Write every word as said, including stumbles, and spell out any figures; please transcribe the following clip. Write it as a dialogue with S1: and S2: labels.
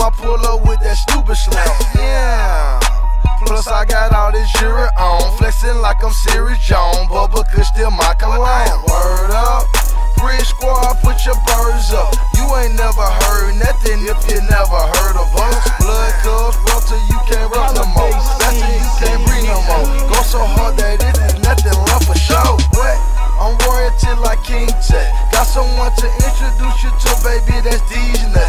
S1: I pull up with that stupid slam. Yeah. Plus I got all this jewelry on, flexing like I'm Serious Jones. Bubba could still my cologne. Word up, Bridge Squad, put your birds up. You ain't never heard nothing if you never heard of us. Blood cuz rough till you can't rough no more. That's till you can't breathe no more. Go so hard that it is nothing left for show. What? I'm royalty like King Tech. Got someone to introduce you to, baby, that's these nuts.